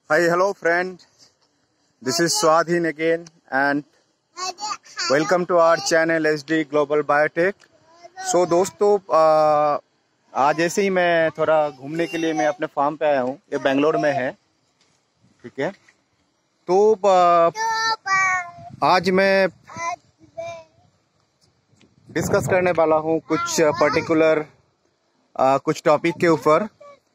Hi, hello friend. This is Swadhin again and welcome to our channel SD Global Biotech. So दोस्तों आज ऐसे ही मैं थोड़ा घूमने के लिए मैं अपने फार्म पे आया हूँ। ये बेंगलोर में है, ठीक है। तो आज मैं डिस्कस करने वाला हूँ कुछ पर्टिकुलर कुछ टॉपिक के ऊपर,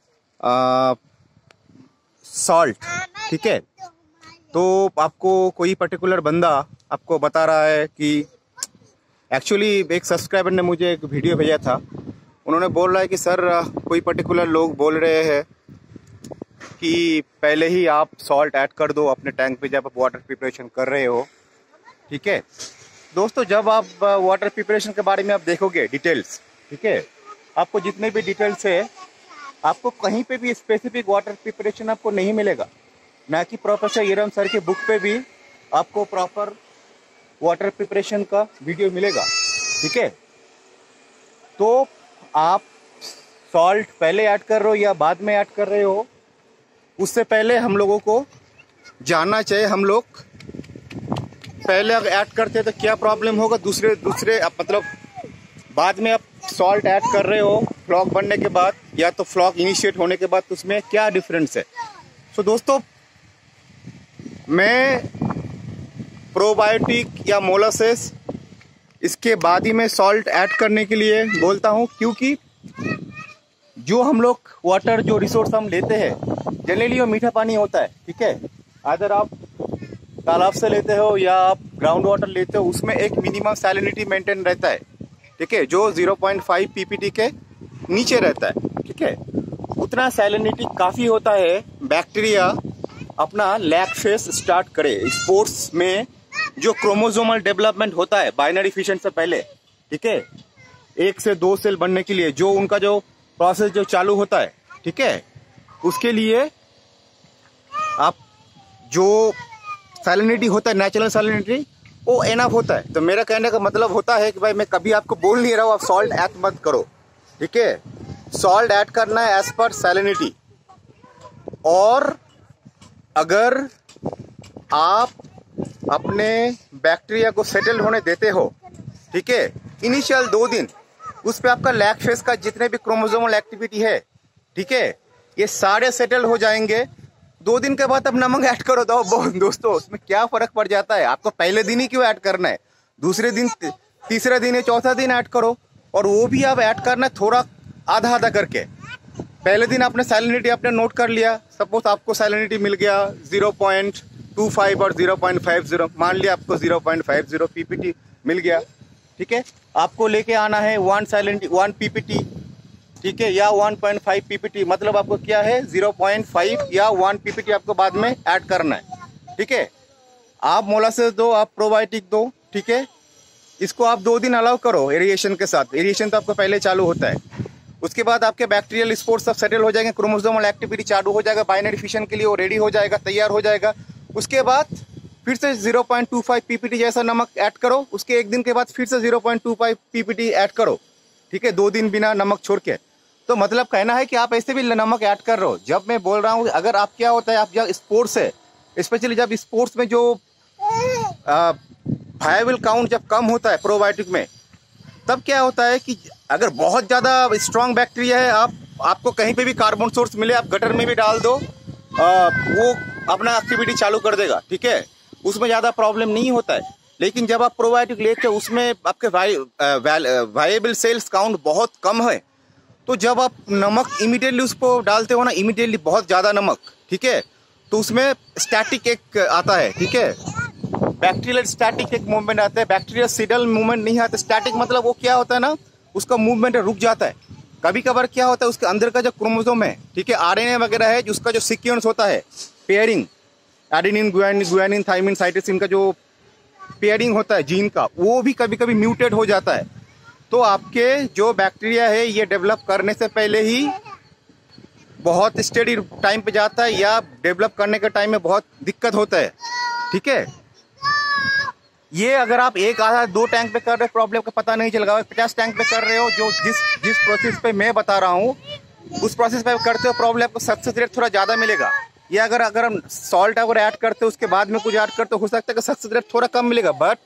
सॉल्ट, ठीक है। तो आपको कोई पर्टिकुलर बंदा आपको बता रहा है कि एक्चुअली एक सब्सक्राइबर ने मुझे एक वीडियो भेजा था। उन्होंने बोल रहा है कि सर कोई पर्टिकुलर लोग बोल रहे हैं कि पहले ही आप सॉल्ट ऐड कर दो अपने टैंक पे जब आप वाटर प्रिपरेशन कर रहे हो, ठीक है। दोस्तों जब आप वाटर प्रिपरेशन के बारे में आप देखोगे डिटेल्स, ठीक है, आपको जितने भी डिटेल्स है आपको कहीं पे भी स्पेसिफिक वाटर प्रिपरेशन आपको नहीं मिलेगा। ना कि प्रोफेसर ईरम सर के बुक पे भी आपको प्रॉपर वाटर प्रिपरेशन का वीडियो मिलेगा, ठीक है। तो आप सॉल्ट पहले ऐड कर रहे हो या बाद में ऐड कर रहे हो, उससे पहले हम लोगों को जानना चाहिए। हम लोग पहले अगर ऐड करते हैं तो क्या प्रॉब्लम होगा, दूसरे मतलब बाद में आप सॉल्ट ऐड कर रहे हो फ्लॉक बनने के बाद या तो फ्लॉक इनिशिएट होने के बाद, तो उसमें क्या डिफरेंस है। तो दोस्तों मैं प्रोबायोटिक या मोलासेस इसके बाद ही मैं सॉल्ट ऐड करने के लिए बोलता हूं, क्योंकि जो हम लोग वाटर जो रिसोर्स हम लेते हैं जनरली वो मीठा पानी होता है, ठीक है। अगर आप तालाब से लेते हो या आप ग्राउंड वाटर लेते हो, उसमें एक मिनिमम सैलिनिटी मेंटेन रहता है, ठीक है, जो 0.5 पीपीटी के नीचे रहता है, ठीक है। उतना सैलिनिटी काफी होता है बैक्टीरिया अपना लैग फेज स्टार्ट करे। स्पोर्ट्स में जो क्रोमोसोमल डेवलपमेंट होता है बाइनरी फिशन से पहले, ठीक है, 1 से 2 सेल बनने के लिए जो उनका जो प्रोसेस जो चालू होता है, ठीक है, उसके लिए आप जो सैलिनिटी होता है नेचुरल सैलिनिटी वो एनफ होता है। तो मेरा कहने का मतलब होता है कि भाई मैं कभी आपको बोल नहीं रहा हूँ आप सॉल्ट ऐड मत करो, ठीक है। सॉल्ट ऐड करना है एज पर सैलिनिटी। और अगर आप अपने बैक्टीरिया को सेटल होने देते हो, ठीक है, इनिशियल 2 दिन उस पे आपका लैग फेज का जितने भी क्रोमोसोमल एक्टिविटी है, ठीक है, ये सारे सेटल हो जाएंगे। 2 दिन के बाद आप नमक ऐड करो तो दोस्तों उसमें क्या फर्क पड़ जाता है। आपको पहले दिन ही क्यों ऐड करना है, दूसरे दिन, तीसरा दिन या चौथा दिन ऐड करो। और वो भी आप ऐड करना है थोड़ा आधा आधा करके। पहले दिन आपने सैलिनिटी आपने नोट कर लिया, सपोज आपको सैलिनिटी मिल गया 0.25 और 0.50, मान लिया आपको 0.50 पीपीटी मिल गया, ठीक है। आपको लेके आना है 1 पीपीटी, ठीक है, या 1.5 पीपीटी, मतलब आपको क्या है 0.5 या 1 पीपीटी आपको बाद में ऐड करना है, ठीक है। आप मोलासेस दो, आप प्रोबायोटिक दो, ठीक है। इसको आप 2 दिन अलाउ करो एरिएशन के साथ। एरिएशन तो आपको पहले चालू होता है। उसके बाद आपके बैक्टीरियल स्पोर्स सब सेटल हो जाएंगे, क्रोमोसोमल एक्टिविटी चालू हो जाएगा, बाइनरी फिशन के लिए वो रेडी हो जाएगा, तैयार हो जाएगा। उसके बाद फिर से 0.25 पीपीटी जैसा नमक ऐड करो। उसके 1 दिन के बाद फिर से 0.25 पीपीटी ऐड करो, ठीक है, 2 दिन बिना नमक छोड़ के। तो मतलब कहना है कि आप ऐसे भी नमक ऐड कर रहे हो। जब मैं बोल रहा हूँ अगर आप क्या होता है, आप जब स्पोर्ट्स है, स्पेशली जब स्पोर्ट्स में जो वायबल काउंट जब कम होता है प्रोबायोटिक में, तब क्या होता है कि अगर बहुत ज्यादा स्ट्रांग बैक्टीरिया है, आपको कहीं पे भी कार्बन सोर्स मिले आप गटर में भी डाल दो, वो अपना एक्टिविटी चालू कर देगा, ठीक है, उसमें ज्यादा प्रॉब्लम नहीं होता है। लेकिन जब आप प्रोबायोटिक लेते हो उसमें आपके वायबल सेल्स काउंट बहुत कम है, तो जब आप नमक इमीडिएटली उसको डालते हो ना, इमीडिएटली बहुत ज्यादा नमक, ठीक है, तो उसमें स्टैटिक एक आता है, ठीक है, बैक्टीरियल स्टैटिक एक मूवमेंट आता है। बैक्टीरियल सिडल मूवमेंट नहीं आता। स्टैटिक मतलब वो क्या होता है ना, उसका मूवमेंट रुक जाता है। कभी कभार क्या होता है उसके अंदर का जो क्रोमोसोम है, ठीक है, आरएनए वगैरह है, उसका जो सीक्वेंस होता है pairing, adenine guanine thymine cytosine का जो पेयरिंग होता है जीन का, वो भी कभी कभी म्यूटेट हो जाता है। तो आपके जो बैक्टीरिया है ये डेवलप करने से पहले ही बहुत स्टेडी टाइम पे जाता है, या डेवलप करने के टाइम में बहुत दिक्कत होता है, ठीक है। ये अगर आप 1 आधा 2 टैंक पे कर रहे हो प्रॉब्लम का पता नहीं चलेगा। 50 टैंक पे कर रहे हो, जो जिस प्रोसेस पे मैं बता रहा हूँ उस प्रोसेस पे करते हो, प्रॉब्लम आपको सक्सेस रेट थोड़ा ज्यादा मिलेगा। ये अगर अगर हम सॉल्ट अगर ऐड करते उसके बाद में कुछ ऐड करते हो सकता है कि सक्सेस रेट थोड़ा कम मिलेगा, बट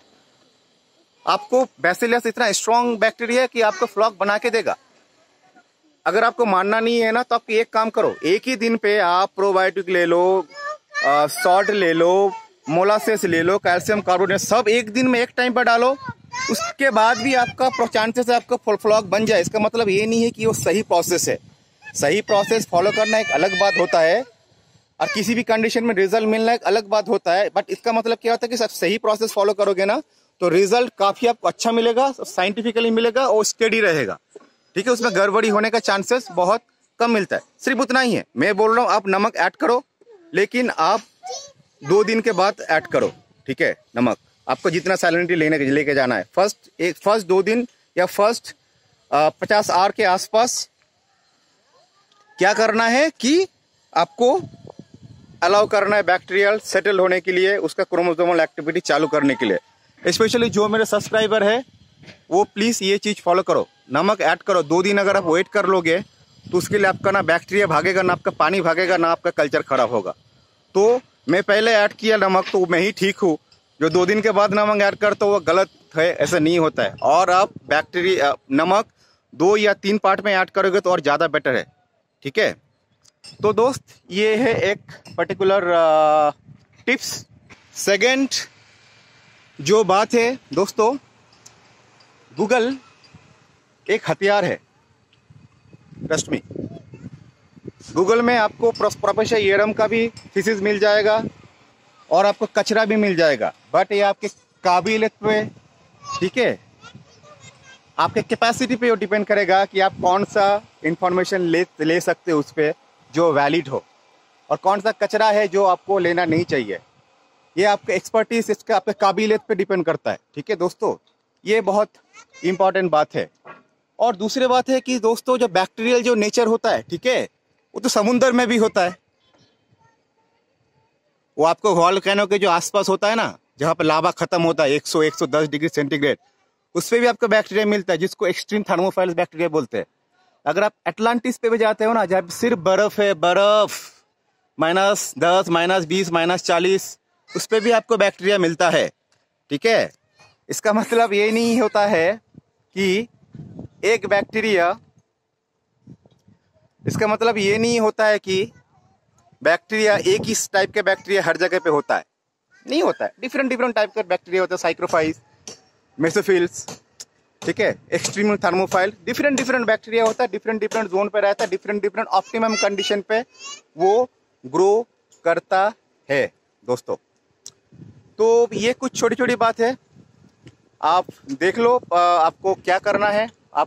आपको बैसिलस इतना स्ट्रॉन्ग बैक्टीरिया है कि आपको फ्लॉक बना के देगा। अगर आपको मानना नहीं है ना, तो आप एक काम करो, एक ही दिन पे आप प्रोबायोटिक ले लो, सॉल्ट ले लो, मोलासेस ले लो, कैल्शियम कार्बोनेट, सब एक दिन में एक टाइम पर डालो। उसके बाद भी आपका चांसेस है आपका फ्लॉक बन जाए। इसका मतलब ये नहीं है कि वो सही प्रोसेस है। सही प्रोसेस फॉलो करना एक अलग बात होता है और किसी भी कंडीशन में रिजल्ट मिलना एक अलग बात होता है। बट इसका मतलब क्या होता है कि सब सही प्रोसेस फॉलो करोगे ना, तो रिजल्ट काफी आपको अच्छा मिलेगा, साइंटिफिकली मिलेगा और स्टेडी रहेगा। ठीक है, उसमें गड़बड़ी होने का चांसेस बहुत कम मिलता है। सिर्फ उतना ही है, मैं बोल रहा हूँ आप नमक ऐड करो, लेकिन आप 2 दिन के बाद ऐड करो। ठीक है, नमक आपको जितना सैलिनिटी लेके जाना है, फर्स्ट 2 दिन या फर्स्ट 50 आवर के आसपास क्या करना है कि आपको अलाउ करना है बैक्टीरियल सेटल होने के लिए, उसका क्रोमोसोमल एक्टिविटी चालू करने के लिए। स्पेशली जो मेरे सब्सक्राइबर है वो प्लीज ये चीज फॉलो करो, नमक ऐड करो। 2 दिन अगर आप वेट कर लोगे तो उसके लिए आपका ना बैक्टीरिया भागेगा, ना आपका पानी भागेगा, ना आपका कल्चर खराब होगा। तो मैं पहले ऐड किया नमक तो मैं ही ठीक हूँ, जो 2 दिन के बाद नमक ऐड करता वो गलत है, ऐसा नहीं होता है। और आप बैक्टीरिया नमक 2 या 3 पार्ट में ऐड करोगे तो और ज़्यादा बेटर है। ठीक है, तो दोस्त ये है एक पर्टिकुलर टिप्स। सेकंड जो बात है दोस्तों, गूगल एक हथियार है, ट्रस्ट मी। गूगल में आपको प्रोफेसर येरम का भी थीसिस मिल जाएगा और आपको कचरा भी मिल जाएगा, बट ये आपके काबिलियत पे, ठीक है, आपके कैपेसिटी पे डिपेंड करेगा कि आप कौन सा इंफॉर्मेशन ले सकते हो उस पर जो वैलिड हो, और कौन सा कचरा है जो आपको लेना नहीं चाहिए। ये आपके एक्सपर्टीज, इसका आपके काबिलियत पे डिपेंड करता है। ठीक है दोस्तों, ये बहुत इंपॉर्टेंट बात है। और दूसरी बात है कि दोस्तों जो बैक्टीरियल जो नेचर होता है, ठीक है, वो तो समुद्र में भी होता है। वो आपको वॉल्केनो के जो आसपास होता है ना, जहाँ पे लावा खत्म होता है 100-110 डिग्री सेंटीग्रेड, उस पर भी आपको बैक्टीरिया मिलता है, जिसको एक्सट्रीम थर्मोफाइल्स बैक्टीरिया बोलते हैं। अगर आप अटलांटिस पे भी जाते हो ना, जहाँ सिर्फ बर्फ है, बर्फ -10, -20, -40, उस पर भी आपको बैक्टीरिया मिलता है। ठीक है, इसका मतलब ये नहीं होता है कि एक बैक्टीरिया, इसका मतलब ये नहीं होता है कि बैक्टीरिया एक ही टाइप के बैक्टीरिया हर जगह पे होता है, नहीं होता है। डिफरेंट टाइप के बैक्टीरिया होता है, साइक्रोफाइल्स, मेसोफिल्स, ठीक है, एक्सट्रीम थर्मोफाइल, डिफरेंट बैक्टीरिया होता है, डिफरेंट जोन पे रहता है, डिफरेंट ऑप्टिमम कंडीशन पे वो ग्रो करता है दोस्तों। तो ये कुछ छोटी छोटी बात है, आप देख लो आपको क्या करना है,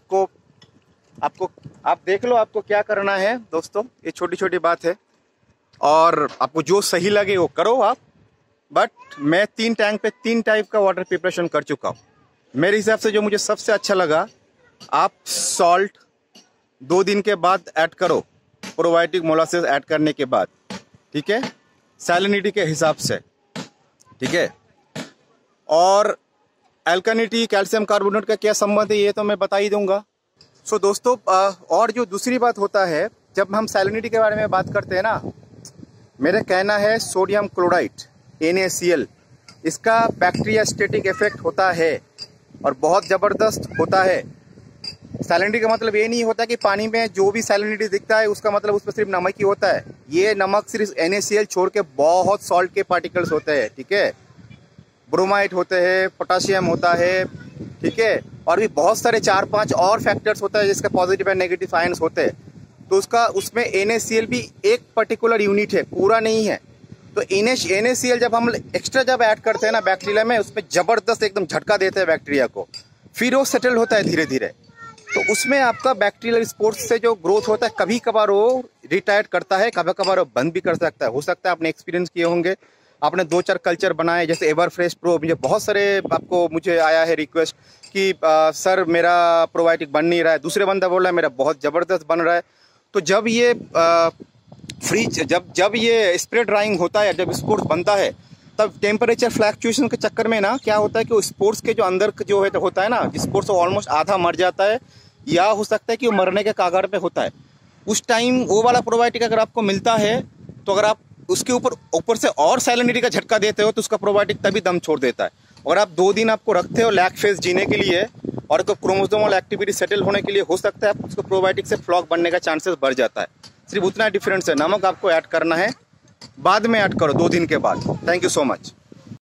आप देख लो आपको क्या करना है दोस्तों। ये छोटी छोटी बात है और आपको जो सही लगे वो करो आप। बट मैं 3 टैंक पे 3 टाइप का वाटर प्रिपरेशन कर चुका हूँ। मेरे हिसाब से जो मुझे सबसे अच्छा लगा, आप सॉल्ट 2 दिन के बाद ऐड करो, प्रोबायोटिक मोलासेस ऐड करने के बाद, ठीक है, सैलिनिटी के हिसाब से, ठीक है। और एल्कानिटी, कैल्शियम कार्बोनेट का क्या संबंध है ये तो मैं बता ही दूंगा। सो दोस्तों, और जो दूसरी बात होता है, जब हम सैलिनिटी के बारे में बात करते हैं ना, मेरा कहना है सोडियम क्लोराइड NaCl, इसका बैक्टीरिया स्टेटिक इफेक्ट होता है और बहुत ज़बरदस्त होता है। सैलिनिटी का मतलब ये नहीं होता कि पानी में जो भी सैलिनिटी दिखता है उसका मतलब उसमें सिर्फ नमक ही होता है। ये नमक सिर्फ NaCl छोड़ के बहुत सॉल्ट के पार्टिकल्स होते हैं, ठीक है, ब्रोमाइड होते हैं, पोटाशियम होता है, ठीक है, और भी बहुत सारे 4-5 और फैक्टर्स होता है जिसका पॉजिटिव एंड नेगेटिव आयंस होते हैं। तो उसमें NaCl भी एक पर्टिकुलर यूनिट है, पूरा नहीं है। तो NaCl जब हम एक्स्ट्रा जब ऐड करते हैं ना बैक्टीरिया में, उसमें जबरदस्त एकदम झटका देते हैं बैक्टीरिया को, फिर वो सेटल होता है धीरे धीरे। तो उसमें आपका बैक्टीरियल स्पोर्स से जो ग्रोथ होता है, कभी कभार वो रिटायर्ड करता है, कभी कभार वो बंद भी कर सकता है। हो सकता है आपने एक्सपीरियंस किए होंगे, आपने 2-4 कल्चर बनाए, जैसे एवर फ्रेश प्रो, मुझे बहुत सारे मुझे आया है रिक्वेस्ट कि सर मेरा प्रोबायोटिक बन नहीं रहा है, दूसरे बंदा बोल रहा है मेरा बहुत ज़बरदस्त बन रहा है। तो जब ये फ्रीज जब ये स्प्रे ड्राइंग होता है, जब स्पोर्स बनता है, तब टेम्परेचर फ्लैक्चुएशन के चक्कर में ना क्या होता है कि स्पोर्ट्स के जो अंदर जो है होता है ना, स्पोर्ट्स ऑलमोस्ट आधा मर जाता है, या हो सकता है कि वो मरने के कागार पे होता है। उस टाइम वो वाला प्रोबायोटिक अगर आपको मिलता है, तो अगर आप उसके ऊपर से और सैलिनिटी का झटका देते हो तो उसका प्रोबायोटिक तभी दम छोड़ देता है। और आप 2 दिन आपको रखते हो लैक फेज जीने के लिए और क्रोमोसोमल एक्टिविटी सेटल होने के लिए, हो सकता है उसको प्रोबायोटिक से फ्लॉक बनने का चांसेस बढ़ जाता है। सिर्फ उतना डिफरेंस है। नमक आपको ऐड करना है, बाद में ऐड करो 2 दिन के बाद। Thank you so much.